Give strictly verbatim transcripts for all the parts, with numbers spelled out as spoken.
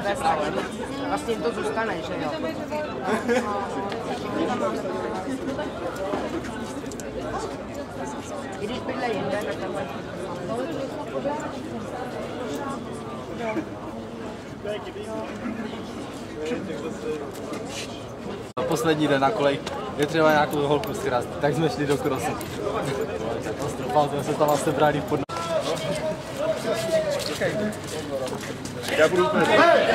Vlastně jim to zůstane, že jo? I když bydle jinde, tak tam mají. Poslední den na kolej je třeba nějakou holku sraz, tak jsme šli do krosu. Katastrofa, jsme se tam vlastně brali pod... Já budu úplně...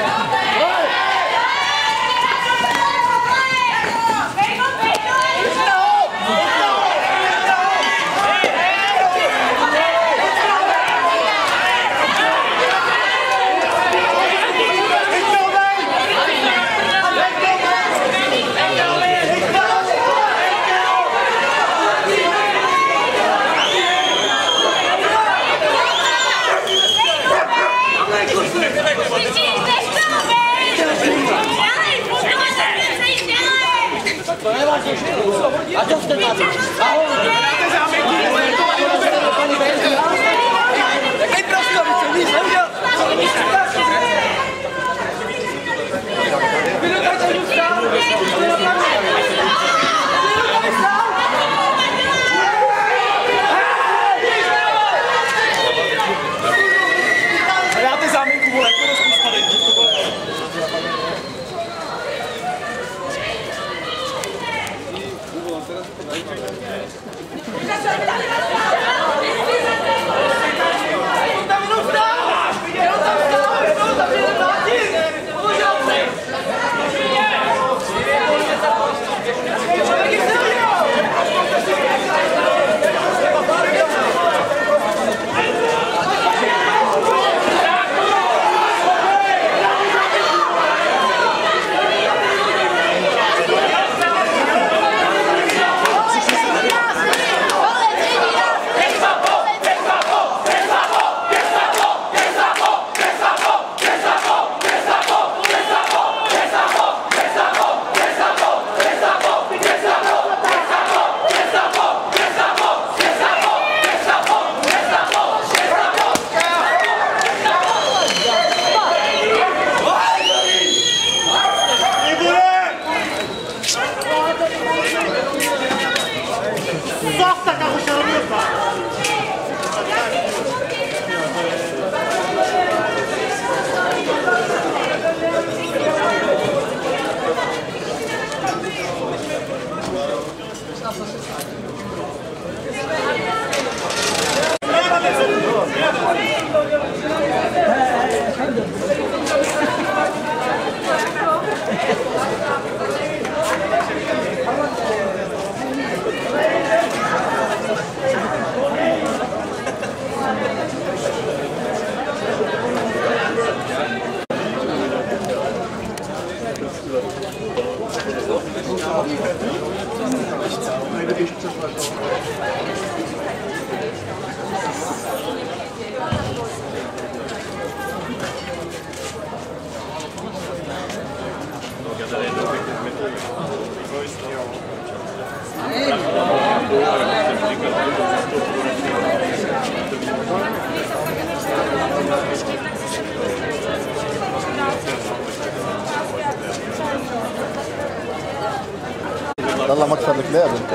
A to jste tady. Ahoj. Jaký prostor, vy jste nic neviděl? Dáte záminku, vole, jako rozpušpali. طلع مكسب الكلاب انت.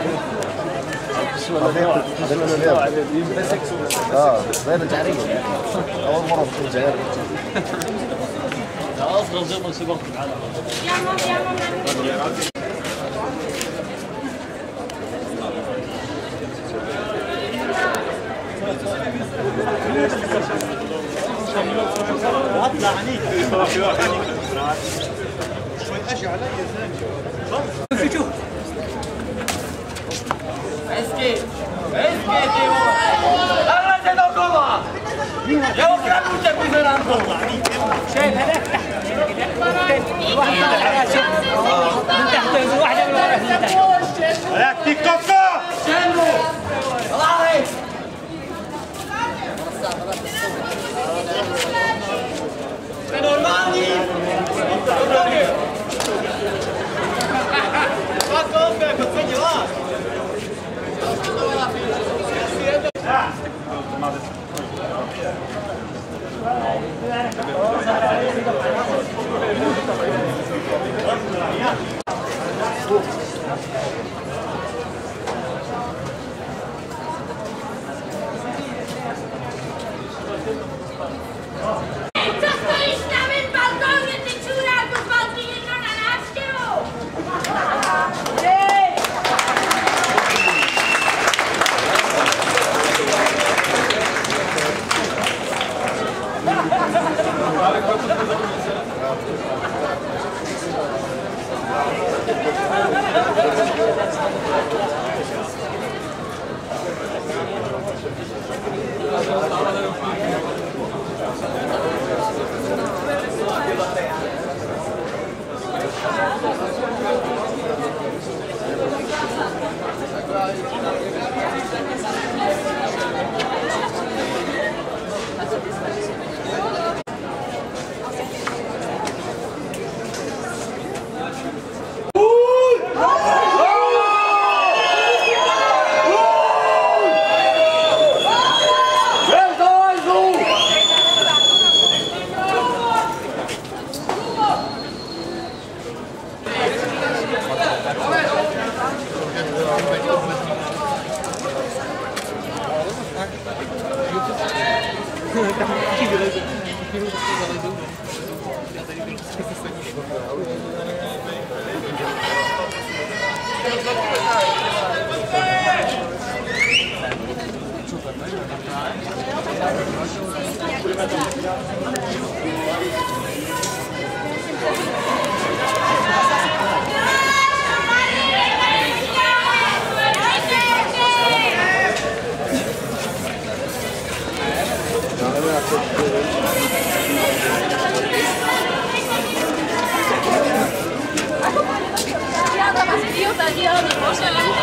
اه زي الجعريه. اول مره بشوف جعريه. اصغر زمن سباق في العالم. واطلع عليك شوي اجي علي يا زلمه شوف اسكي اسكي تيمو انا جاي اقوم يا وكيل وجهك بيصير عنده شايف هذاك تحت واحد طالع على شيء من تحت واحده من ورا من تحت هذاك تيك توك شنو والله normali Kako opet, kod sve djela? Da!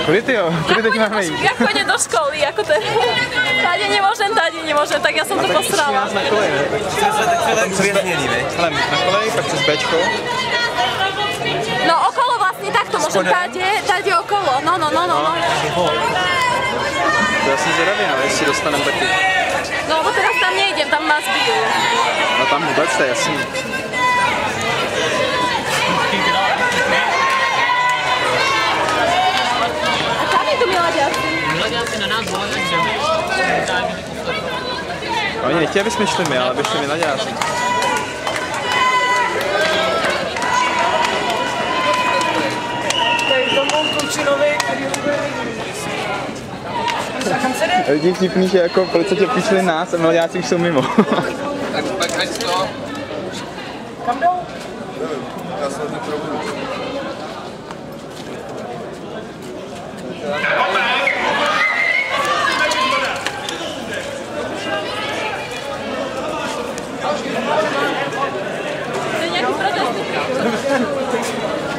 Kudy ty jo? Kudy teď máme jít? Jak chodí do školy, jako ten. Tady nemůžem, tady nemůžem, tak já jsem to posrala. Na koleji, ne? Tak zvězněný, ne? Hele, na koleji, pak přes Bčko. No okolo vlastně takto, můžem tady, tady okolo, no, no, no, no. no. To já jsem zvědavý, no, jestli dostaneme taky. No, bo teraz tam nejdem, tam nás bijú. No tam vůbec, to je jasný. A kam je tu mlaďáci? Mlaďáci na nás volali k zemi. Oni nechtěli, aby jsme šli my, ale aby šli my na děláci. Lidi vtipný, že jako policajti píšli nás a mlaďáci už jsou mimo. Tak, tak ať to. Kam jdou? Já se hodně probudu. To je nějaký protest.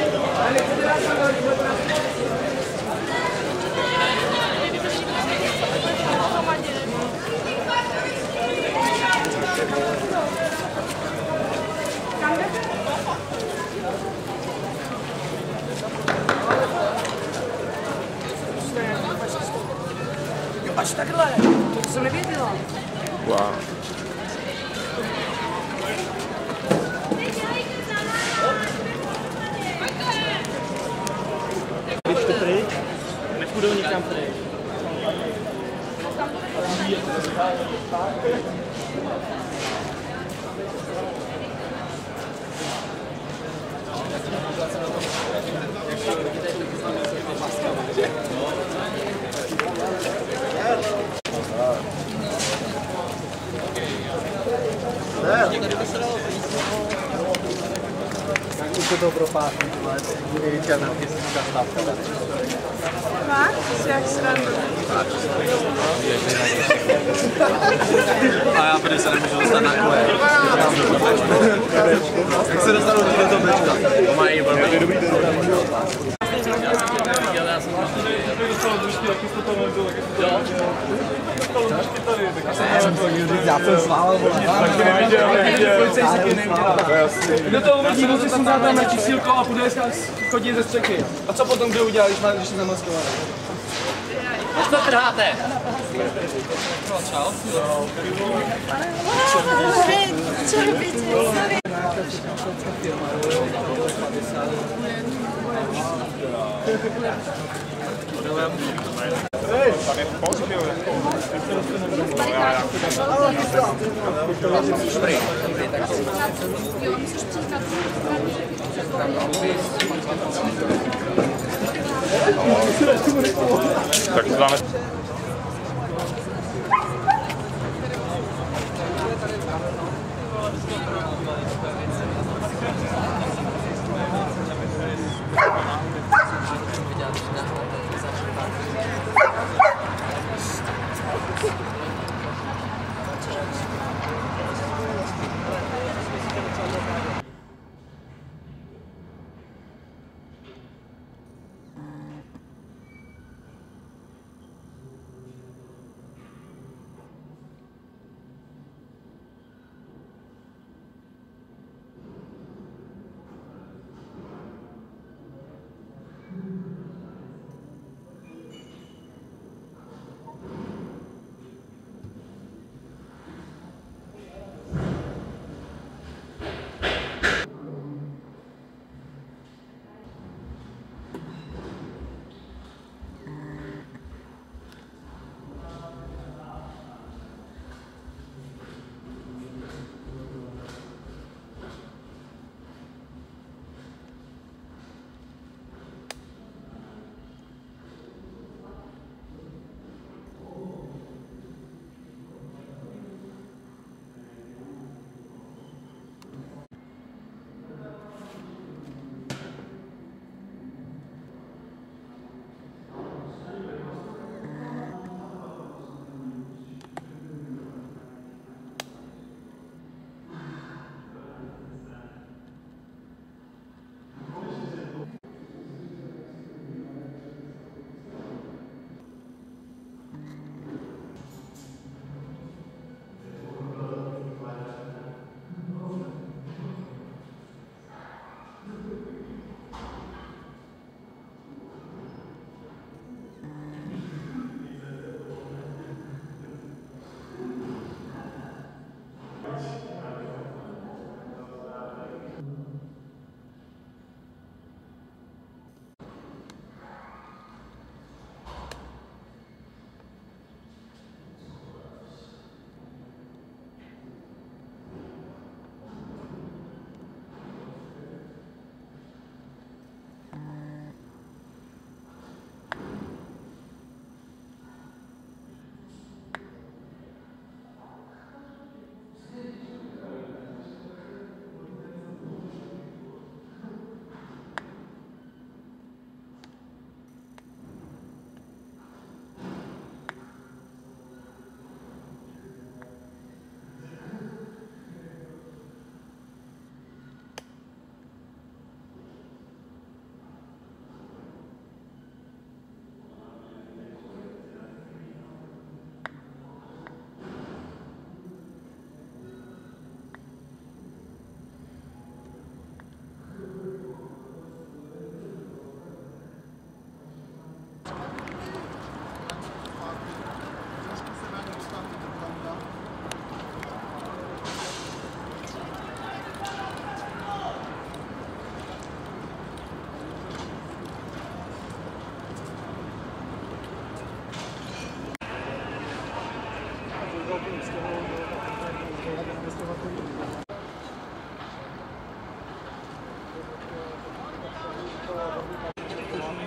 Až takhle, to jsem nevěděla. Wow. Nepůjdou nikam pryč. Už je to propásný, tohle je největší anarchistická stávka tady. Máš? Jak srandu. A já tady se nemůžu dostat na kole. Jak se dostanu do toho bečka? Mají velmi dobrý já jsem sválel, Kdo to uvidí, musí si dát tam čísílko a půjde chodit ze střechy. A co potom kdo udělá, když, má, když je zamaskovaný? Co trháte? Čau. Co robíte? Sorry. Tam je v pohodě, jo. Tak to dáme.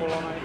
kolonej.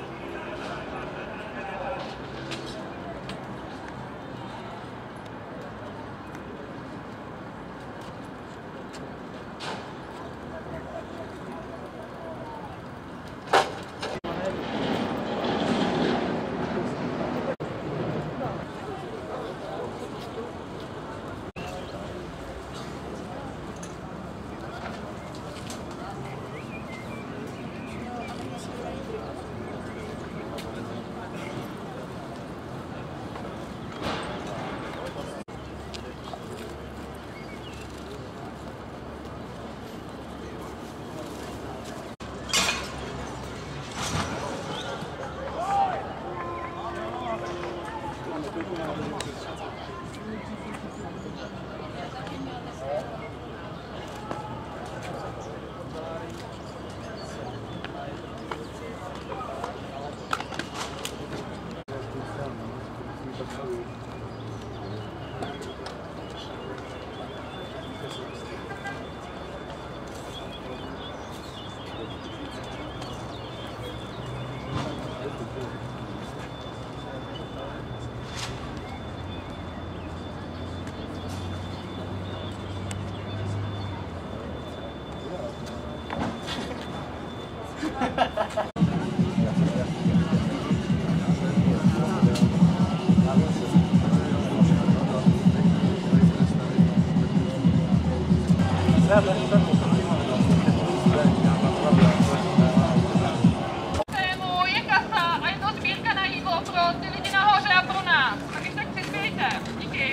Je kasa a je to sbírka na jídlo pro ty lidi nahoře a pro nás. Tak když tak přispějte. Díky.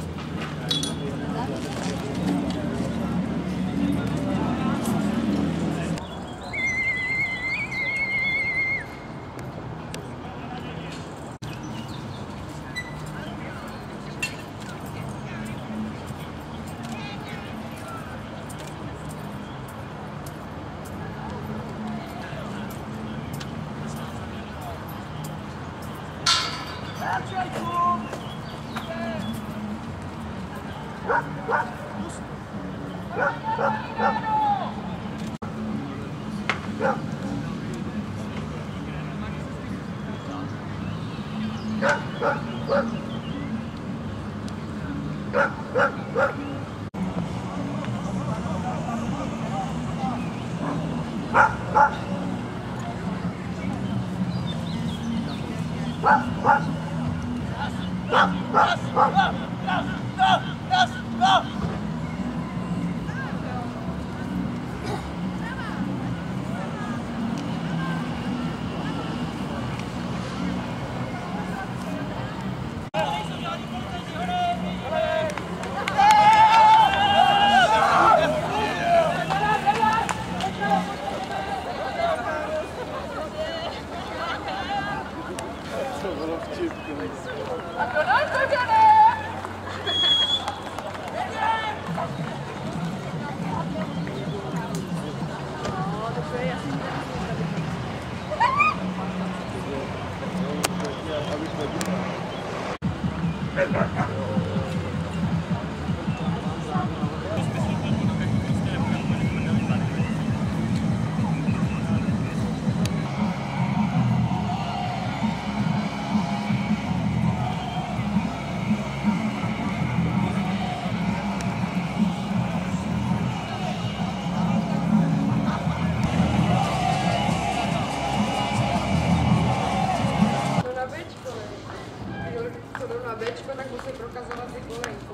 tak musí prokazovat si kolejku.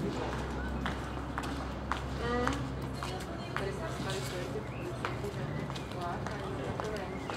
Tady se tady stojí ty policajti, že to lákají na kolejku.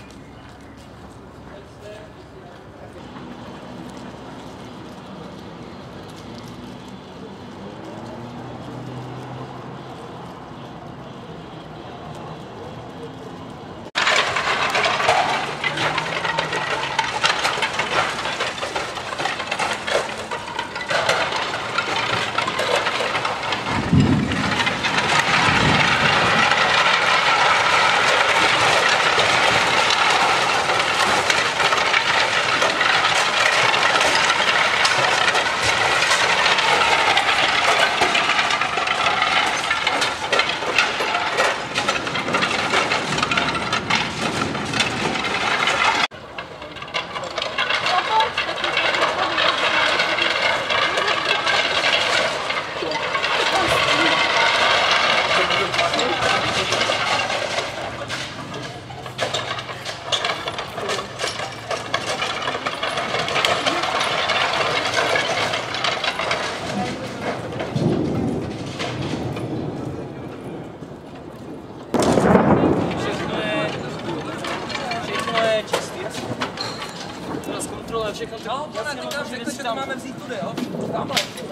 kontroluje všechno. No, pane, teď nám řekli, že to máme vzít tudy, jo? Tamhle.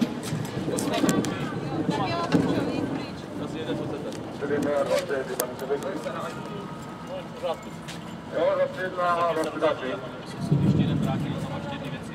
Jo, rozsvědla a rozsvědači. Ještě jeden vrátili, tam máš ty věci.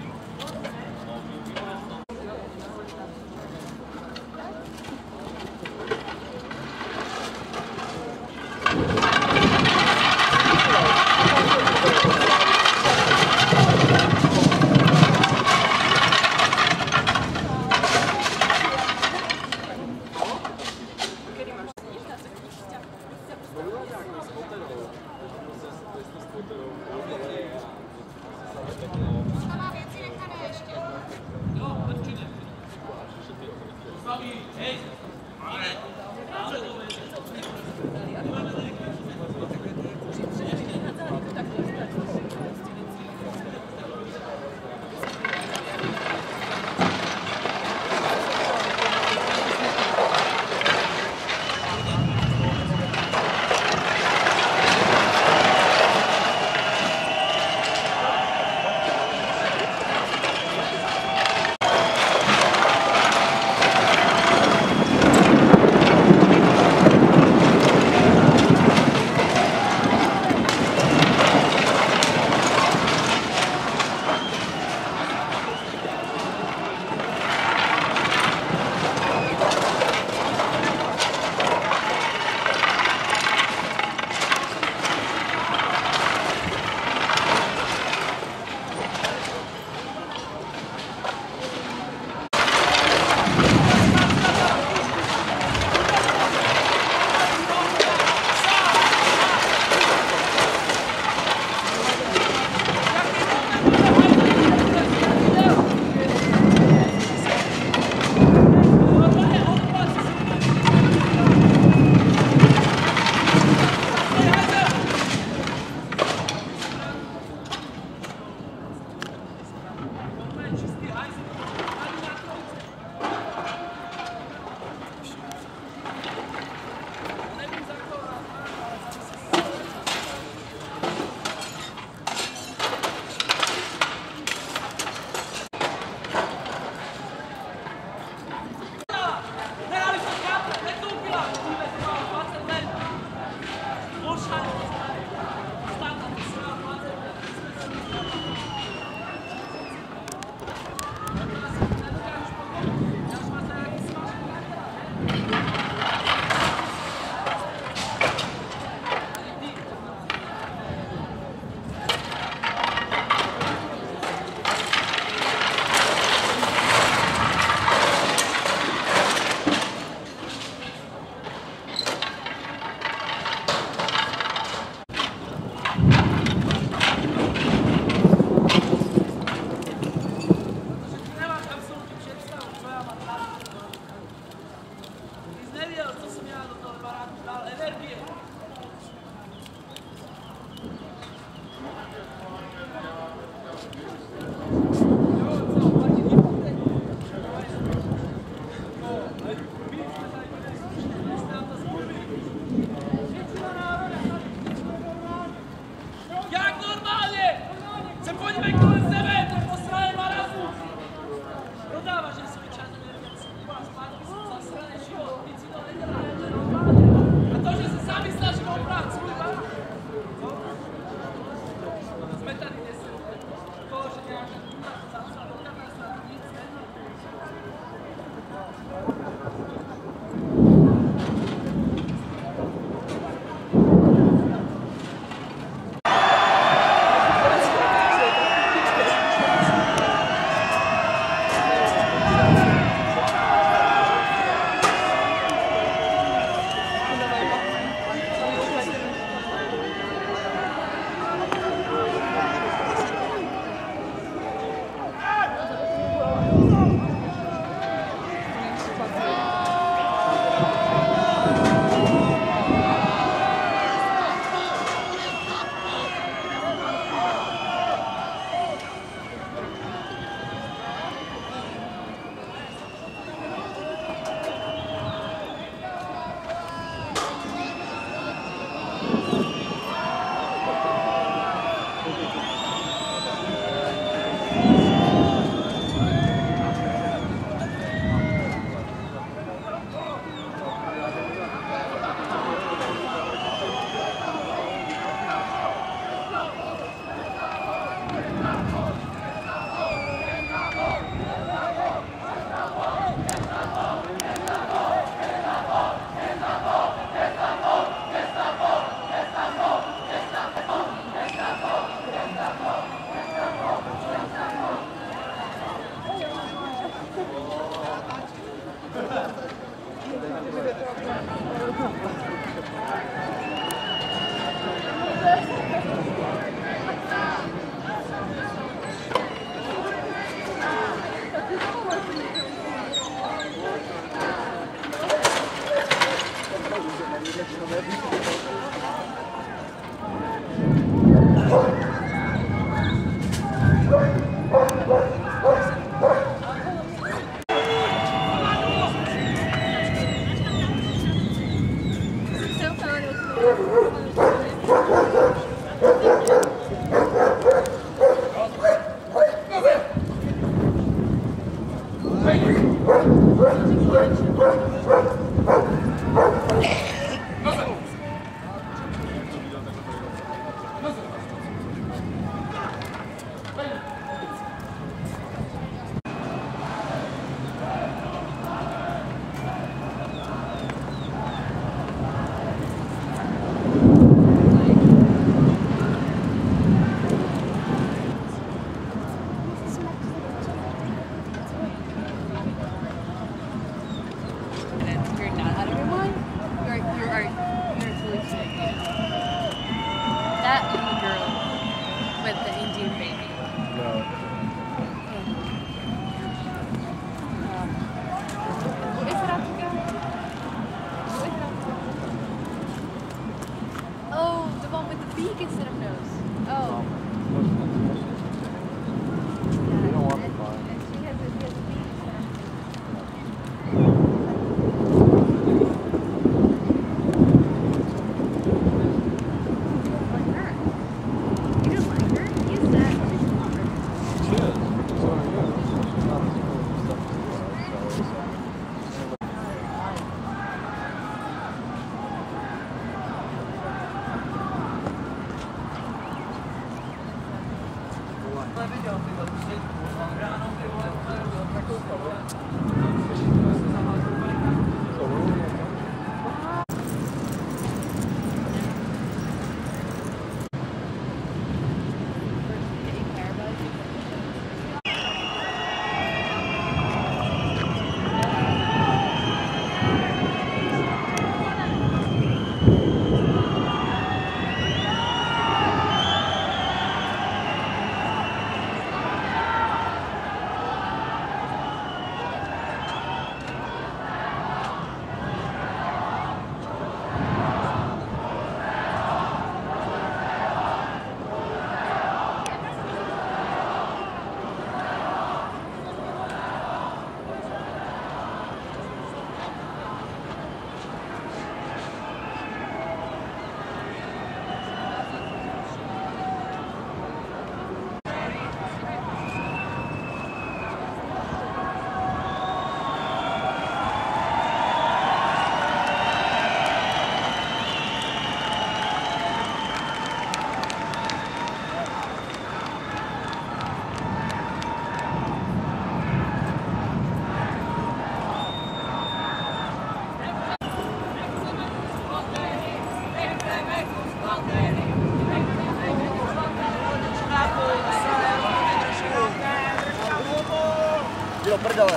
Do prdele.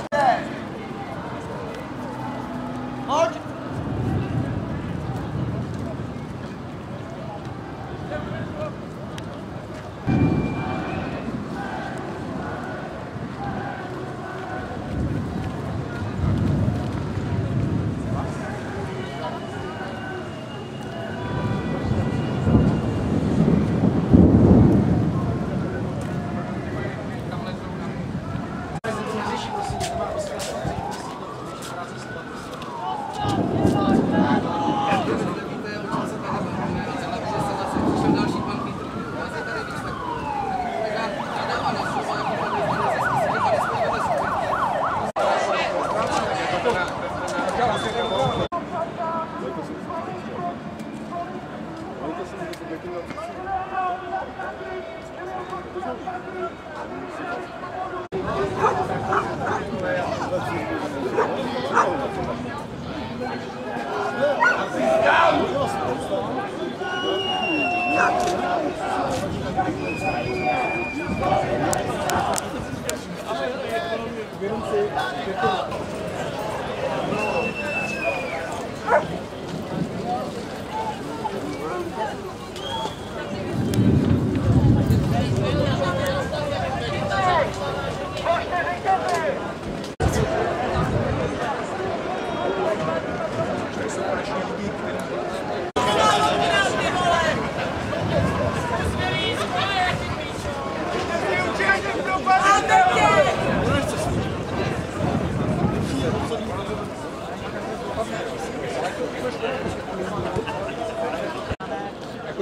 Hoď!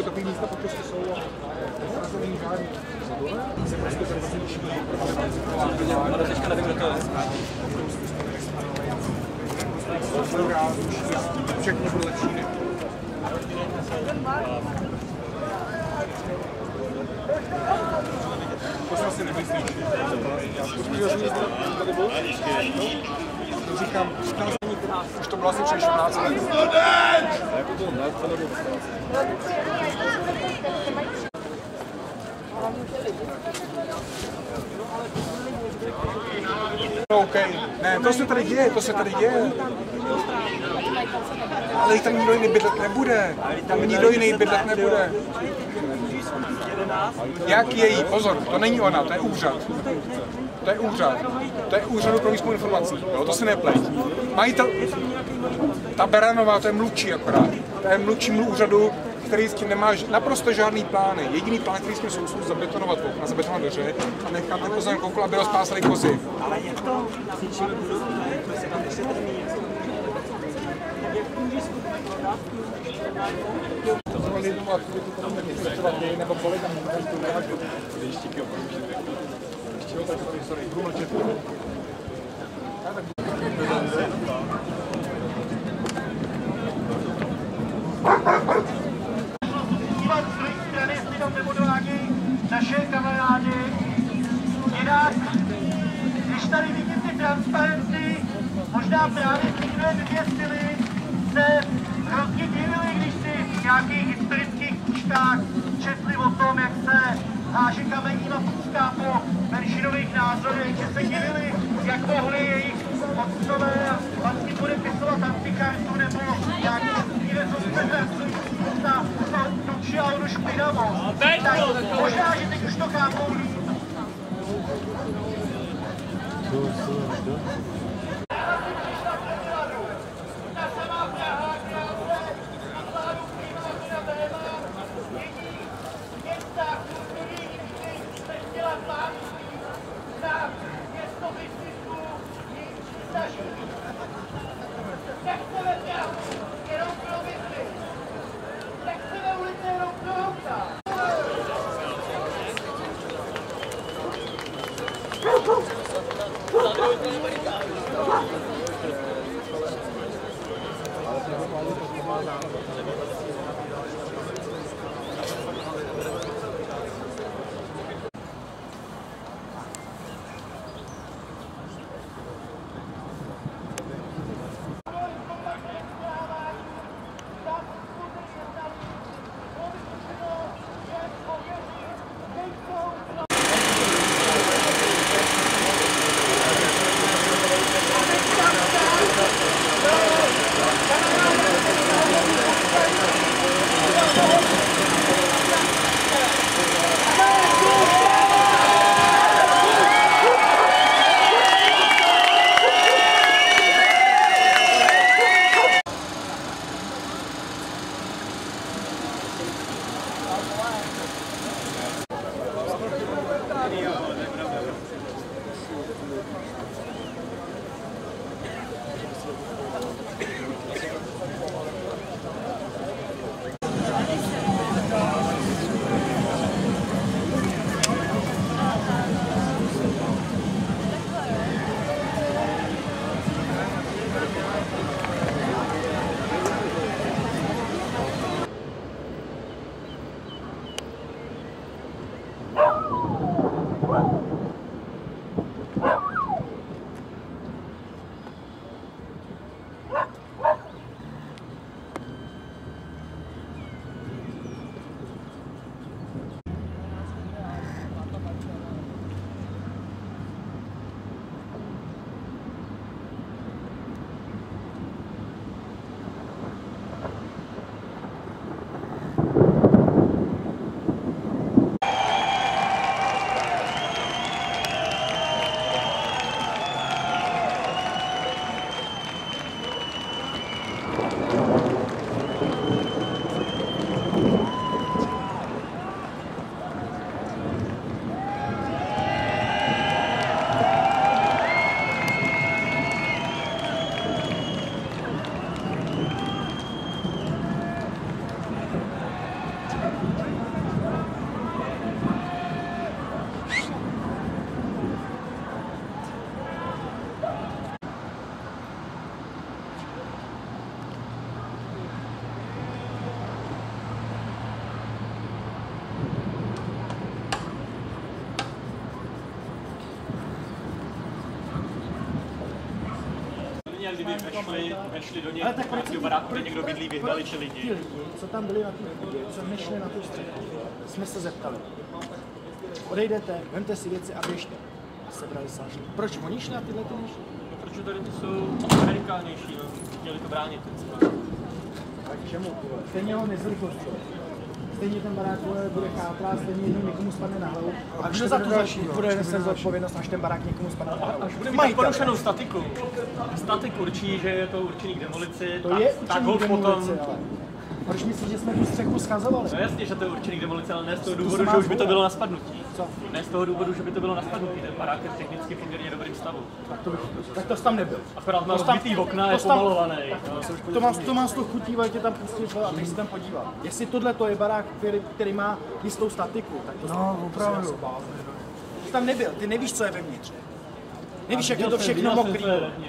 jako takový místa po prostě jsou a to není žádný. Se prostě ten vlastně liší. Ale teďka nevím, kdo to je. Všechno bude lepší. To jsem asi nemyslíš. Já jsem tady byl. Říkám, už to bylo asi před čtrnácti let. OK, ne, to se tady děje, to se tady děje. Ale tam nikdo jiný bydlet nebude. Tam nikdo jiný bydlet nebude. Jak její? Pozor, to není ona, to je úřad. To je úřad. To je úřadu pro výzkum informací. Jo, to si neplej. Majitel... Ta Beranová, to je mluvčí akorát. To je mluvčí úřadu, který s tím nemá naprosto žádný plány. Jediný plán, který jsme jsou, jsou zabetonovat okna, zabetonovat dveře a nechat na pozemku okolo, aby rozpásali kozy. Ale jak to? Nebo kolega nemají tu reagu. Ještě jo, tak sorry, budu mlčet. Naše kamarádi, jinak, když tady vidím ty transparenty, možná právě ty dvě vyvěsily, se hrozně divili, když si v nějakých historických knížkách četli o tom, jak se háže kameníma půzká po menšinových názorech, že se divili, jak mohli jejich otcové vlastně podepisovat antikartu nebo nějaký výrezovce pracující na tuči a onu špinavost. Tak možná, že teď už to chápou líp. kdyby vešli, vešli do nějakého baráku, kde někdo bydlí, vyhnali ti lidi. Ti lidi, co tam byli na té chodbě, co nešli na tu střechu, jsme se zeptali. Odejdete, vemte si věci a běžte. A sebrali sášky. Proč oni šli a tyhle ty nešli? Protože tady ty jsou radikálnější, no. Chtěli to bránit ten sport. Tak čemu? Stejně ho nezrychlostí. Stejně ten barák bude chátrat, stejně jednou někomu spadne na hlavu. A kdo za to bude nese zodpovědnost, až ten barák někomu spadne na hlavu? Až budeme mít porušenou statiku. Statik určí, že je to určený k demolici, to tak, je tak ho potom... Ale. Proč myslíš, že jsme tu střechu schazovali? No jasně, že to je určený k demolici, ale ne z toho důvodu, že už by to bylo na spadnutí. Co? Ne z toho důvodu, že by to bylo na spadnutí. Ten barák je technicky v poměrně dobrým stavu. Tak to, tak to tam nebyl. Akorát má rozbitý okna, je pomalovaný. To mám, to mám z toho chutí, tě tam pustit, abych si tam podíval. Jestli tohle to je barák, který, který má jistou statiku, tak to no, opravdu. Ty tam nebyl, ty nevíš, co je vevnitř. Nevíš, jak je to všechno mokrý.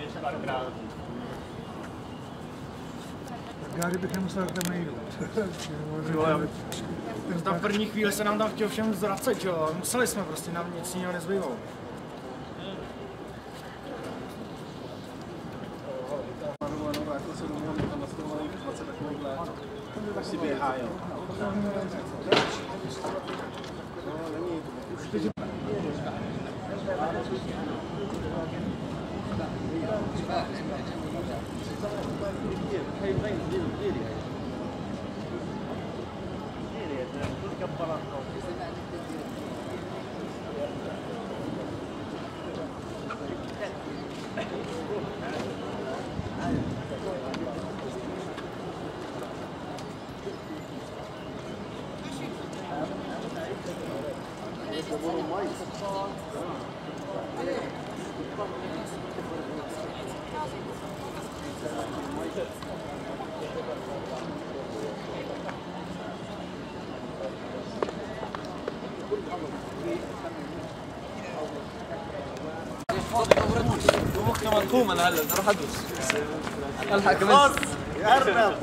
Já kdybych nemusel, tak tam nejdu. Tam v první chvíli se nám tam chtěl všem zvracet, jo. Museli jsme prostě, nám nic jiného nezbývalo. Tak si běhá, jo. منكومة انا هلا اروح ادرس الحق كمان يا ارنب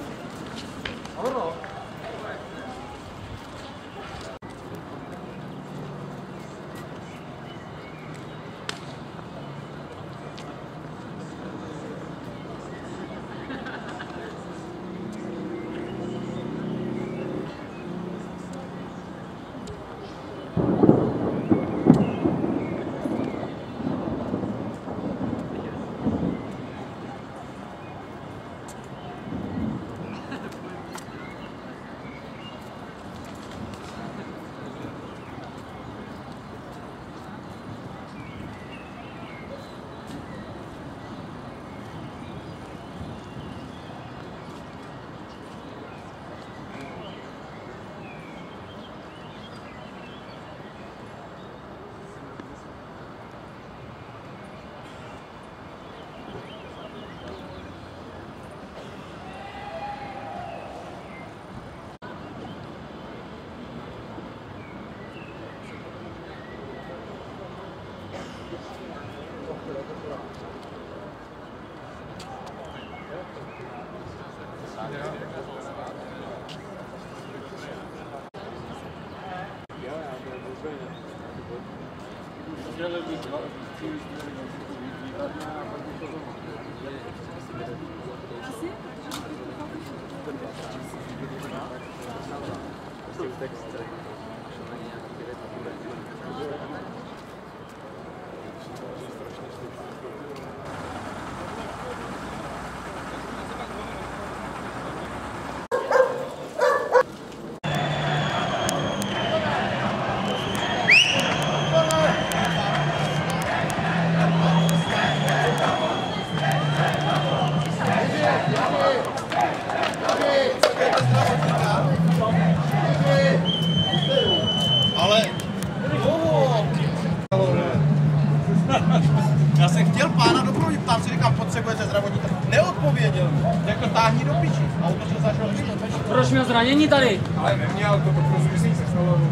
Já jsem chtěl pána doprovodit, ptám si, říkám, potřebujete zdravotníka. Neodpověděl, jako táhni do piči. Auto se začalo pít. Proč měl zranění tady? Ale neměl, to poprvé si se stalo.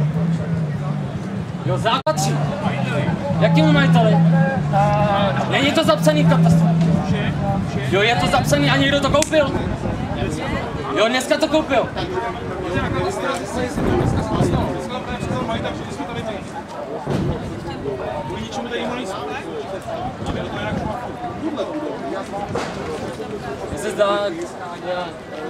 Jo, základčí. Jakýmu majiteli? Není to zapsaný v katastru. Jo, je to zapsaný a někdo to koupil. Jo, dneska to koupil. Mně se zdá, já...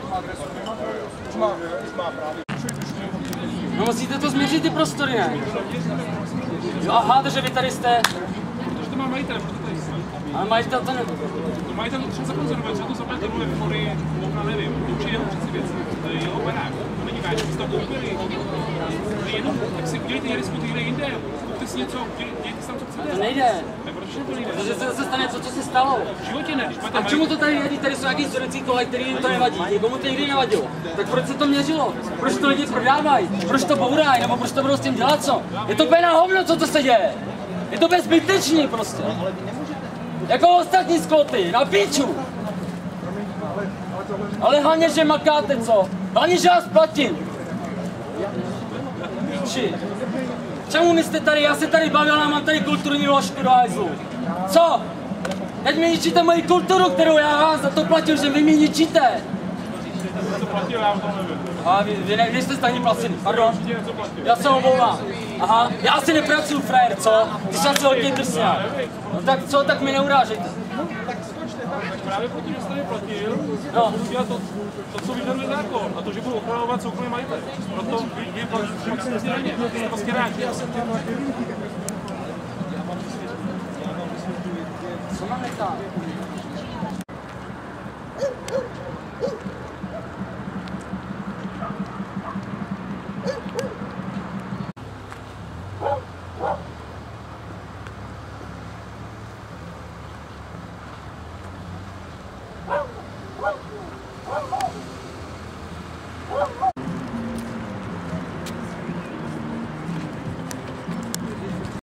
No musíte to změřit ty prostory, ne? Aha, takže vy tady jste... Protože to má majitel, proto tady jste. Ale majitel to ne... Majitel to třeba zakonzervuje, třeba to zapne tohle výmory, možná nevím, to už je jenom přeci věci. To je jeho barák, to není káč, jste to koupili. To je jenom, tak si udělejte jeden skutý někde jinde, kupte si něco, dějte si tam, co chcete. To nejde. Tak proč to nejde? Protože se zase stane to, co se stalo. V životě ne, když A k čemu to tady jedí? Tady jsou nějaký studencí tohle, který jim to nevadí. Někomu to nikdy nevadilo. Tak proč se to měřilo? Proč to lidi prodávají? Proč to bourají? Nebo proč to budou s tím dělat co? Je to pěna hovno, co to se děje. Je to bezbytečný prostě. Jako ostatní skloty, na píču. Ale hlavně, že makáte co? Hlavně, že vás platím. Či? Čemu my jste tady? Já se tady bavil a mám tady kulturní ložku do hajzlu. Co? Teď mi ničíte moji kulturu, kterou já vám za to platil, že vy mi ničíte. to platil, já to nevím. A vy, vy ne, nejste stejně placení, pardon. Já se omlouvám. Aha, já asi nepracuju, frajer, co? Ty jsi asi hodně drsňák. No tak co, tak mi neurážejte. Právě proto, že jste neplatil, no. budu dělat to, to, co vyžaduje zákon, a to, že budu ochranovat soukromý majitel. Proto vy je platíte daně, to jste prostě rádi. Co máme tam?